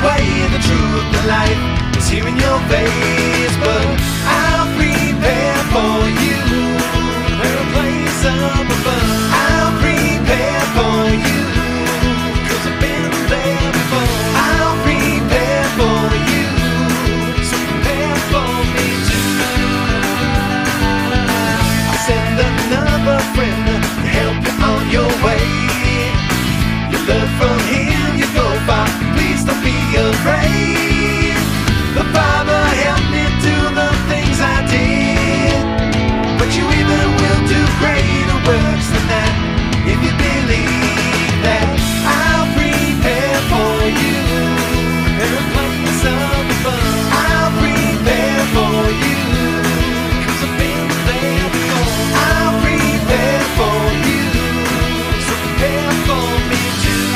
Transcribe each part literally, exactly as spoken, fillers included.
way, the truth, the life is here in your face. But I'll prepare for you a place up above. I'll prepare for you, 'cause I've been there before. I'll prepare for you, so prepare for me too. I'll send another friend to help you on your way. You learn from him, you go far, please don't be afraid. The Father helped me do the things I did, but you even will do greater works than that if you believe that. I'll prepare for you in a place up above. I'll prepare for you, 'cause I've been there before. I'll prepare for you, so prepare for me too.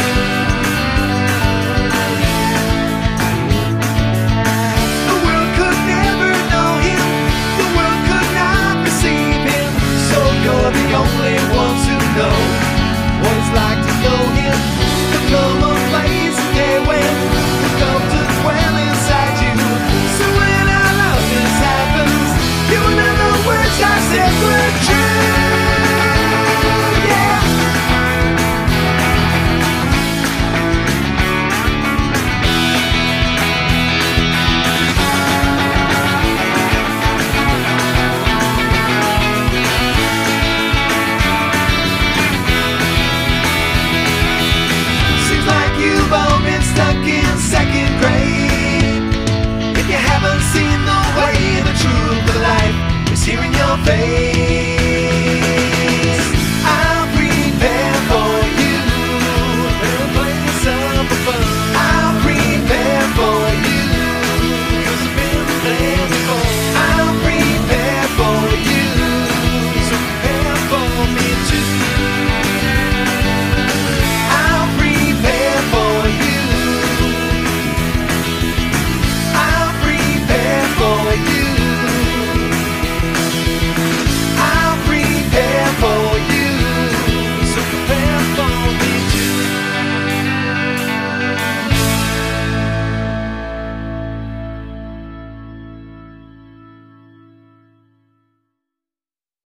The world could never know him, the world could not receive him, so you're the only ones who know what it's like to know him. The come a place a day when we come to dwell inside you. So when our love this happens, you know the words I said were true. Yeah. Seems like you've all been stuck in second grade. If you haven't seen the way, the truth, the life is here in your face.